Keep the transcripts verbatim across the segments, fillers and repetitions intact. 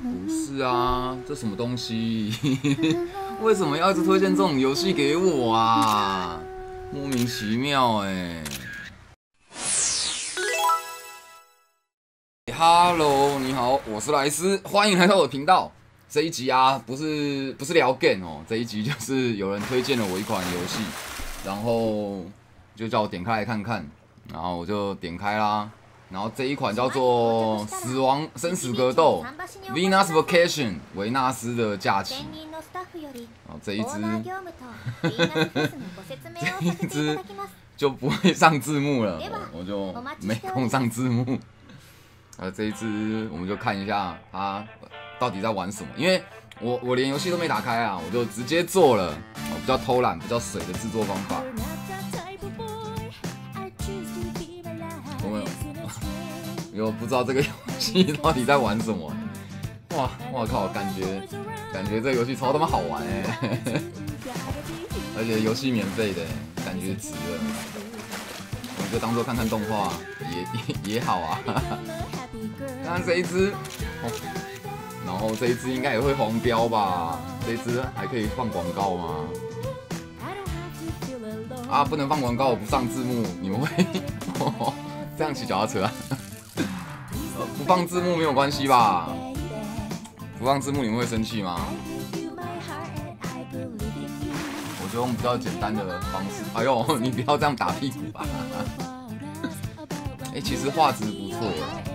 不是啊，这什么东西？为什么要一直推荐这种游戏给我啊？莫名其妙哎、欸。Hello， 你好，我是莱斯，欢迎来到我的频道。这一集啊，不是不是聊 game 哦，这一集就是有人推荐了我一款游戏，然后就叫我点开来看看，然后我就点开啦。然后这一款叫做《死亡生死格斗》（Venus Vacation） 维纳斯的假期。哦，这一只，这一只就不会上字幕了，我就没空上字幕。呃，这一只我们就看一下它到底在玩什么，因为我我连游戏都没打开啊，我就直接做了，哦，比较偷懒、比较水的制作方法。我不知道这个游戏到底在玩什么。哇，我靠，感觉感觉这个游戏超他妈好玩哎、欸！而且游戏免费的、欸，感觉值了。我就当做看看动画也也也好啊。看这一只、哦，然后这一只应该也会黄标吧？这一只还可以放广告吗？啊，不能放广告，我不上字幕，你们会这样骑脚踏车啊？不放字幕没有关系吧？不放字幕你们会生气吗？我就用比较简单的方式。哎呦，你不要这样打屁股吧！哎、欸，其实画质不错。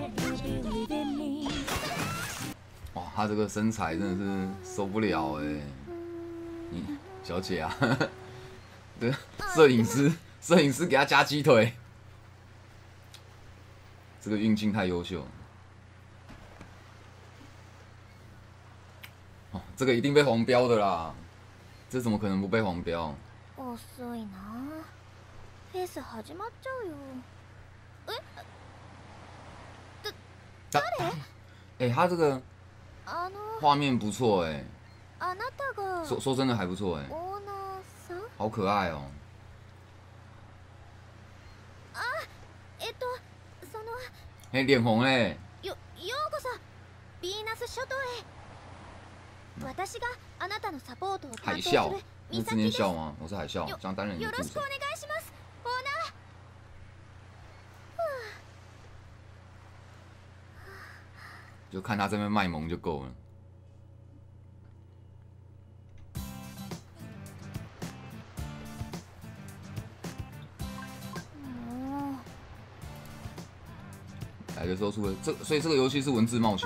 哇，他这个身材真的是受不了哎、欸！你小姐啊，对，摄影师，摄影师给他加鸡腿，这个运镜太优秀。哦，这个一定被黄标的啦，这怎么可能不被黄标？ 遅いな。レース始まっちゃうよ。え？だ誰？ 哎、欸，他这个画面不错哎、 欸。 说说真的还不错哎、欸，好可爱哦、喔。 啊，えっとその。 哎，脸红嘞。 よようこそヴィーナス諸島へ。私があなたのサポートを担当する美咲です。笑吗？我是海啸，想担任你的助手。 よろしくお願いします，オーナー。 就看他这边卖萌就够了。来的时候出了这，所以这个游戏是文字冒险。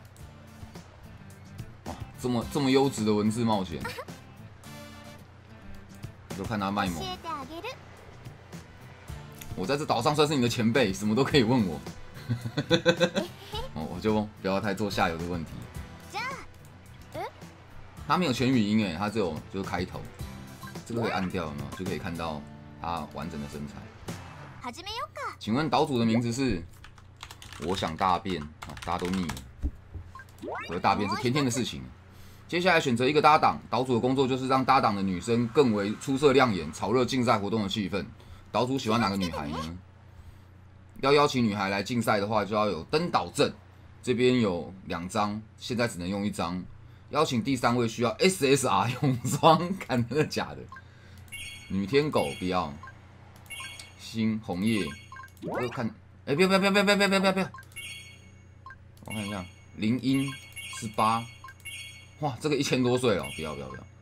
哇，这么这么优质的文字冒险，就看他卖萌。我在这岛上算是你的前辈，什么都可以问我。哦，我就不要太做下游的问题。他没有全语音哎，他只有就是开头，这个可以按掉，有没有？就可以看到他完整的身材。请问岛主的名字是？我想大便啊，大家都腻了。我的大便是天天的事情。接下来选择一个搭档，岛主的工作就是让搭档的女生更为出色亮眼，炒热竞赛活动的气氛。岛主喜欢哪个女孩呢？要邀请女孩来竞赛的话，就要有登岛证，这边有两张，现在只能用一张。邀请第三位需要 S S R 泳装，看真的假的？女天狗不要。新红叶，我看。哎、欸，不要不要不要不要不要不要不要不要！我看一下，林音十八，哇，这个一千多岁了，不要不要不要！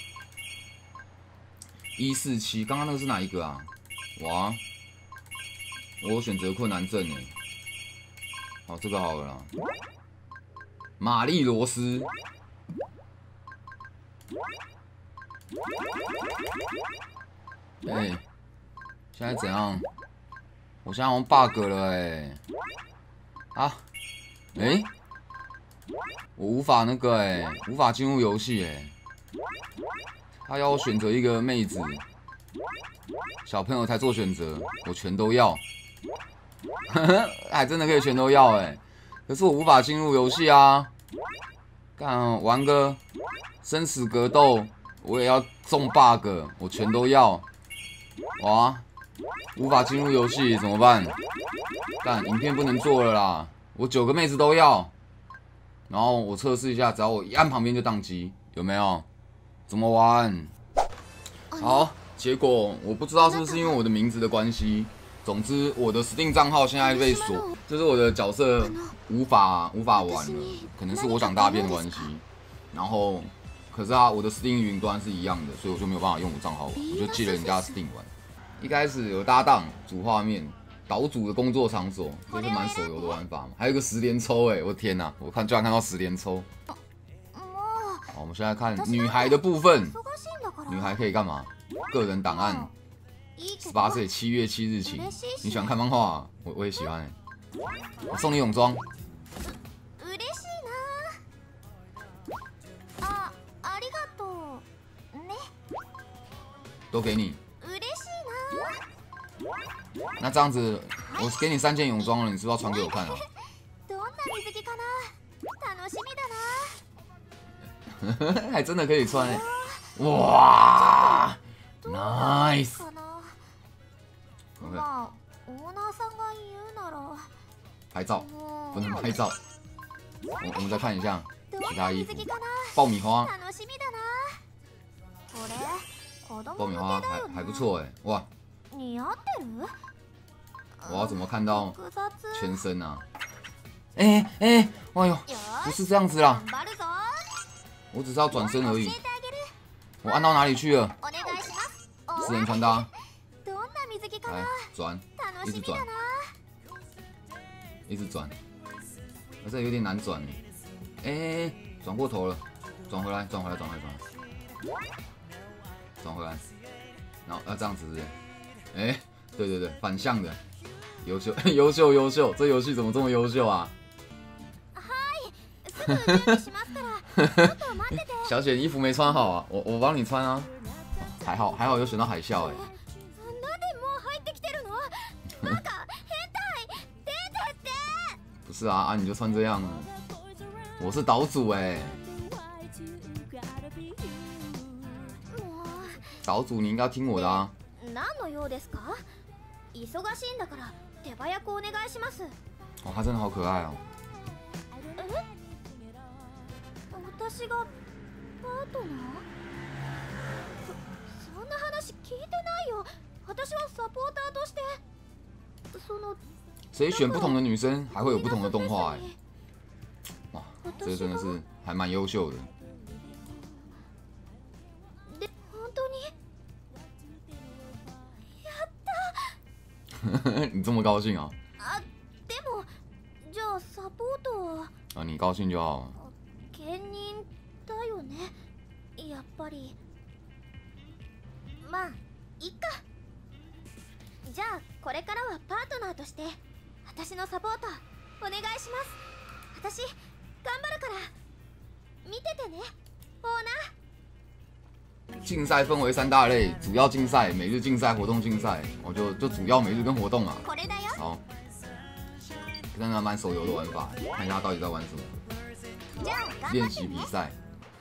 一四七，刚刚那个是哪一个啊？哇，我选择困难症哎，好，这个好了啦。玛丽罗斯，哎、欸，现在怎样？我现在用 bug 了哎、欸，啊，哎、欸，我无法那个哎、欸，无法进入游戏哎，他要我选择一个妹子，小朋友才做选择，我全都要，还真的可以全都要哎、欸，可是我无法进入游戏啊，干玩个生死格斗，我也要中 bug， 我全都要，哇！无法进入游戏怎么办？干，影片不能做了啦！我九个妹子都要， 然后我测试一下，只要我一按旁边就宕机，有没有？怎么玩？好，结果我不知道是不是因为我的名字的关系。总之，我的 Steam 账号现在被锁，就是我的角色无法无法玩了，可能是我想大便的关系。然后，可是啊，我的 Steam 云端是一样的，所以我就没有办法用我账号玩，我就借了人家的 Steam 玩。一开始有搭档主画面。岛主的工作场所，这是蛮手游的玩法嘛？还有一个十连抽哎，我的天哪！我看居然看到十连抽。好，我们现在看女孩的部分。女孩可以干嘛？个人档案，十八岁，七月七日起。你喜欢看漫画、啊？我我也喜欢、欸。我送你泳装。都给你。那这样子，我给你三件泳装了，你是不是要穿给我看啊？还真的可以穿哎！哇 ，nice。OK。拍照，不能拍照。我我们再看一下其他衣服。爆米花。爆米花还还不错哎，哇！我要怎么看到全身啊？哎哎，哎呦，不是这样子啦！我只是要转身而已。我按到哪里去了？私人穿搭。来转，一直转，一直转。可是有点难转哎。哎，转过头了，转回来，转回来，转回来，转回来，转回来。然后要这样子是不是？哎，对对对，反向的。优秀，优秀，优秀！这游戏怎么这么优秀啊？小姐，衣服没穿好啊，我我帮你穿啊。还好还好有选到海啸哎。不是啊啊，你就穿这样啊。我是岛主哎。岛主你应该听我的啊。哦，他真的好可爱哦。私がパートナー？そそんな話聞いてないよ。私はサポーターとしてその。所以选不同的女生还会有不同的动画哎。哇，这个真的是还蛮优秀的。本当に？やった！你这么高兴啊？啊，でもじゃあサポートは？啊，你高兴就好。兼任だよね。やっぱり。まあいっか。じゃあこれからはパートナーとして私のサポートお願いします。私頑張るから見ててね、オーナー。竞赛分为三大类，主要竞赛、每日竞赛、活动竞赛。我就就主要每日跟活动啊。好，真的蛮手游的玩法，看一下到底在玩什么。练习比赛。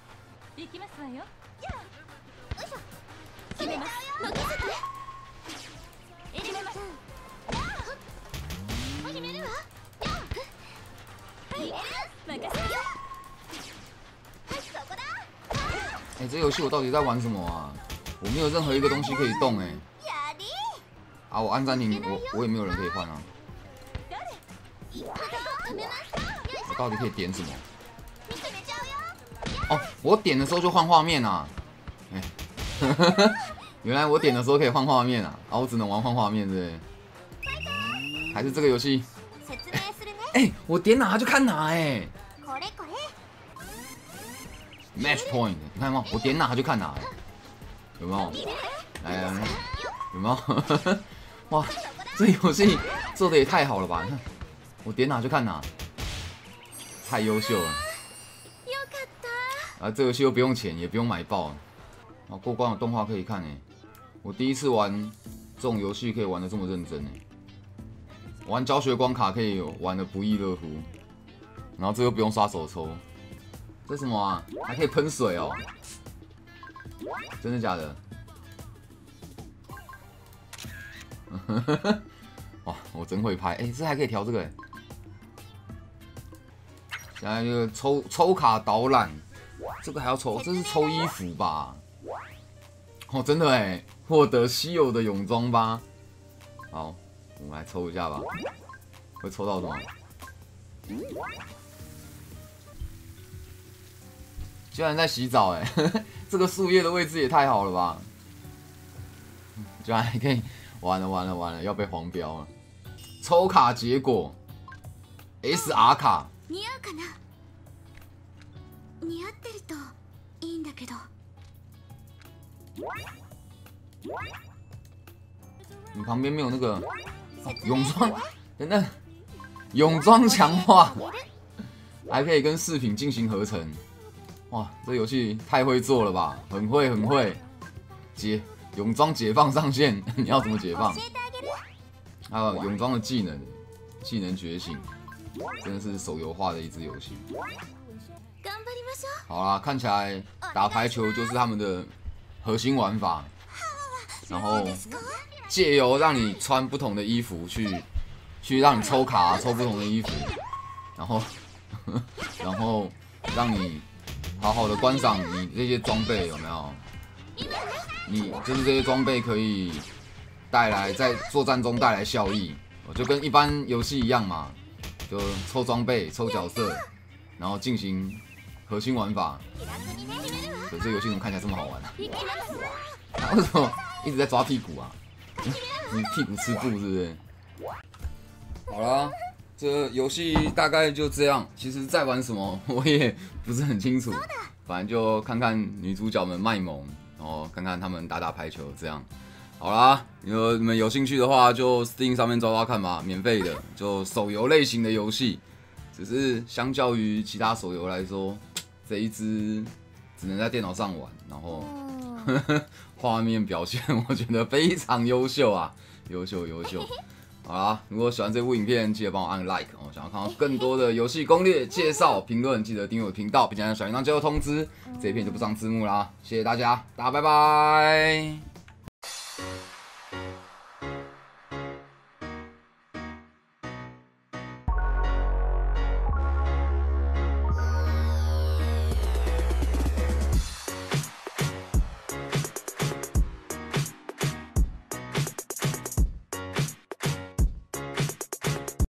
哎、欸，这游戏我到底在玩什么啊？我没有任何一个东西可以动哎、欸。啊，我按暂停，我我也没有人可以换啊。我到底可以点什么？哦，我点的时候就换画面啊！哎、欸，原来我点的时候可以换画面啊！啊，我只能玩换画面，对不对？还是这个游戏？哎、欸，我点哪就看哪哎、欸。Match point， 你看吗？我点哪就看哪、欸，有没有？来来来，有没有？哇，这游戏做的也太好了吧！你看，我点哪就看哪，太优秀了。啊，这游戏又不用钱，也不用买爆。啊，过关有动画可以看哎、欸，我第一次玩这种游戏可以玩的这么认真哎、欸，玩教学关卡可以玩的不亦乐乎，然后这又不用刷手抽。这什么啊？还可以喷水哦！真的假的？哇，我真会拍！哎、欸，这还可以调这个哎。 现在就抽抽卡导览，这个还要抽，这是抽衣服吧？哦，真的哎，获得稀有的泳装吧。好，我们来抽一下吧，会抽到什么？居然在洗澡哎，这个树叶的位置也太好了吧！居然还可以，完了完了完了，要被黄标了。抽卡结果 ，S R 卡。 似合うかな？似合ってるといいんだけど。 你旁边没有那个、哦、泳装，等等，泳装强化，还可以跟饰品进行合成。哇，这游戏太会做了吧，很会很会。解泳装解放上线，你要怎么解放？还有泳装的技能，技能觉醒，真的是手游化的一支游戏。好啦，看起来打排球就是他们的核心玩法，然后借由让你穿不同的衣服去，去让你抽卡抽不同的衣服，然后然后让你好好的观赏你这些装备有没有？你就是这些装备可以带来在作战中带来效益，就跟一般游戏一样嘛，就抽装备、抽角色，然后进行核心玩法。可这游戏怎么看起来这么好玩啊？啊为什么一直在抓屁股啊？你屁股吃布是不是？好啦，这游戏大概就这样。其实在玩什么我也不是很清楚，反正就看看女主角们卖萌，然后看看他们打打排球这样。好啦，如果你们有兴趣的话，就 Steam 上面找找看吧，免费的，就手游类型的游戏。只是相较于其他手游来说，这一支只能在电脑上玩，然后画面表现我觉得非常优秀啊，优秀优秀。好啦，如果喜欢这部影片，记得帮我按 like 哦。想要看到更多的游戏攻略、介绍、评论，记得订阅我的频道，并且按小铃铛接收通知。这一片就不上字幕啦，谢谢大家，大家拜拜。